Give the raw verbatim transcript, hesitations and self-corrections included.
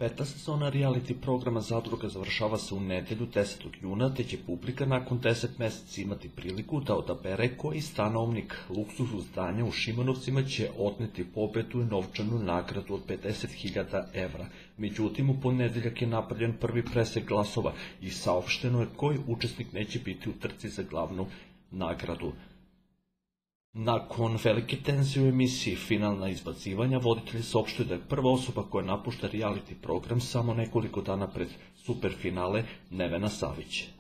Peta sezona reality programa Zadruga završava se u nedelju desetog juna, te će publika nakon deset meseci imati priliku da odabere koji stanovnik luksuzu zdanja u Šimanovcima će otneti pobedu i novčanu nagradu od pedeset hiljada evra. Međutim, u ponedeljak je napravljen prvi presek glasova i saopšteno je koji učesnik neće biti u trci za glavnu nagradu. Nakon velike tenzije u emisiji Finalna izbacivanja, voditelj saopštio da je prva osoba koja napušta reality program samo nekoliko dana pred superfinale Nevena Savić.